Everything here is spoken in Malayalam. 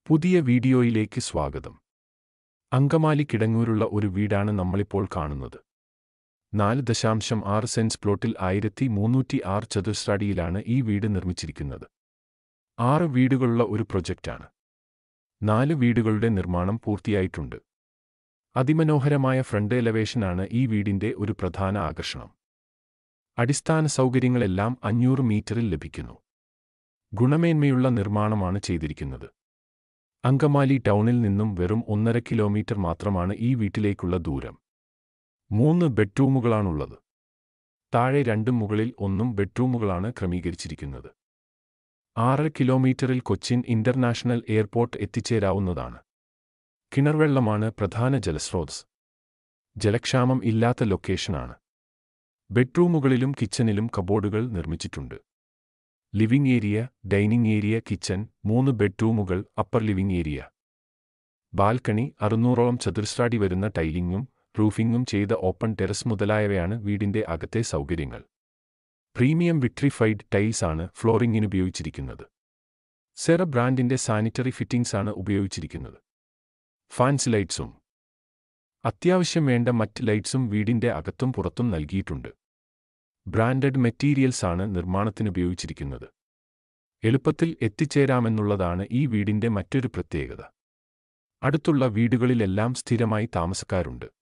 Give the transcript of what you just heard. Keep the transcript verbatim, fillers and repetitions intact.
പുതിയ വീഡിയോയിലേക്ക് സ്വാഗതം. അങ്കമാലി കിടങ്ങൂരുള്ള ഒരു വീടാണ് നമ്മളിപ്പോൾ കാണുന്നത്. നാല് ദശാംശം ആറ് സെൻസ് പ്ലോട്ടിൽ ആയിരത്തി മുന്നൂറ്റി ആറ് ചതുരശ്രടിയിലാണ് ഈ വീട് നിർമ്മിച്ചിരിക്കുന്നത്. ആറ് വീടുകളുള്ള ഒരു പ്രൊജക്റ്റാണ്. നാല് വീടുകളുടെ നിർമ്മാണം പൂർത്തിയായിട്ടുണ്ട്. അതിമനോഹരമായ ഫ്രണ്ട് എലവേഷനാണ് ഈ വീടിന്റെ ഒരു പ്രധാന ആകർഷണം. അടിസ്ഥാന സൗകര്യങ്ങളെല്ലാം അഞ്ഞൂറ് മീറ്ററിൽ ലഭിക്കുന്നു. ഗുണമേന്മയുള്ള നിർമ്മാണമാണ് ചെയ്തിരിക്കുന്നത്. അങ്കമാലി ടൗണിൽ നിന്നും വെറും ഒന്നര കിലോമീറ്റർ മാത്രമാണ് ഈ വീട്ടിലേക്കുള്ള ദൂരം. മൂന്ന് ബെഡ്റൂമുകളാണുള്ളത്. താഴെ രണ്ടും മുകളിൽ ഒന്നും ബെഡ്റൂമുകളാണ് ക്രമീകരിച്ചിരിക്കുന്നത്. ആറര കിലോമീറ്ററിൽ കൊച്ചിൻ ഇന്റർനാഷണൽ എയർപോർട്ട് എത്തിച്ചേരാവുന്നതാണ്. കിണർവെള്ളമാണ് പ്രധാന ജലസ്രോതസ്. ജലക്ഷാമം ഇല്ലാത്ത ലൊക്കേഷനാണ്. ബെഡ്റൂമുകളിലും കിച്ചണിലും കബോർഡുകൾ നിർമ്മിച്ചിട്ടുണ്ട്. Living area, dining area, kitchen, മൂന്ന് ബെഡ്റൂമുകൾ, അപ്പർ ലിവിംഗ് ഏരിയ, ബാൽക്കണി, അറുന്നൂറോളം ചതുരശ്രടി വരുന്ന ടൈലിംഗും റൂഫിംഗും ചെയ്ത ഓപ്പൺ ടെറസ് മുതലായവയാണ് വീടിന്റെ അകത്തെ സൗകര്യങ്ങൾ. പ്രീമിയം വിട്രിഫൈഡ് ടൈൽസ് ആണ് ഫ്ലോറിംഗിന് ഉപയോഗിച്ചിരിക്കുന്നത്. സെറ ബ്രാൻഡിന്റെ സാനിറ്ററി ഫിറ്റിംഗ്സ് ആണ് ഉപയോഗിച്ചിരിക്കുന്നത്. ഫാൻസി ലൈറ്റ്സും അത്യാവശ്യം വേണ്ട മറ്റ് ലൈറ്റ്സും വീടിന്റെ അകത്തും പുറത്തും നൽകിയിട്ടുണ്ട്. ബ്രാൻഡഡ് മെറ്റീരിയൽസ് ആണ് നിർമ്മാണത്തിനുപയോഗിച്ചിരിക്കുന്നത്. എളുപ്പത്തിൽ എത്തിച്ചേരാമെന്നുള്ളതാണ് ഈ വീടിന്റെ മറ്റൊരു പ്രത്യേകത. അടുത്തുള്ള വീടുകളിലെല്ലാം സ്ഥിരമായി താമസക്കാരുണ്ട്.